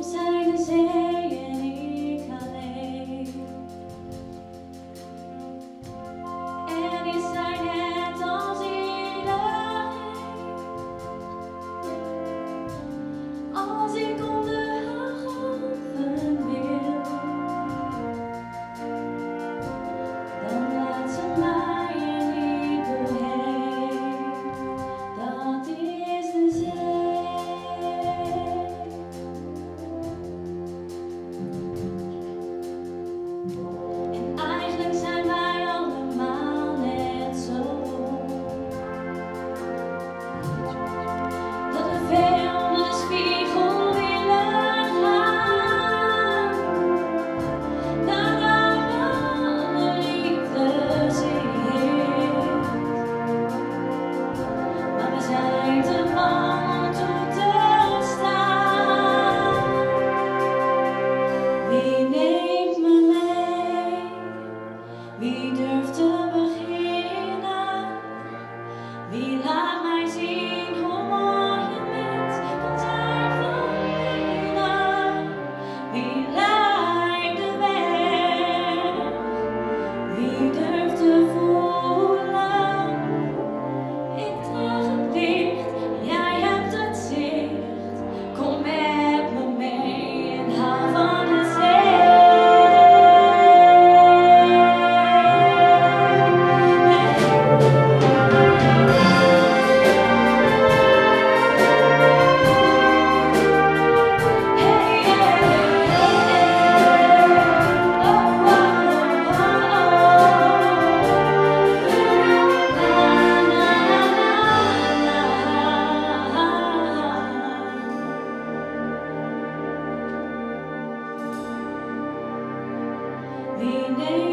zijn de zee en ik alleen. En is zij net als iedereen. Als ik onder haar golven wil, dan laat ze mij er niet doorheen. Dat is de zee. En eigenlijk zijn wij allemaal net zo. Dat we ver onder de spiegel willen gaan. Naar alle liefde zit. Maar we zijn te bang om toe te staan. Wie neemt me mee? Wie durft te beginnen? Wie laat mij zien hoe mooi je bent? Komt uit van binnen. Wie leidt de weg? Wie durft te voelen? Ik draag het licht, jij hebt het zicht. Kom met me mee en hou van de zee. Wie neemt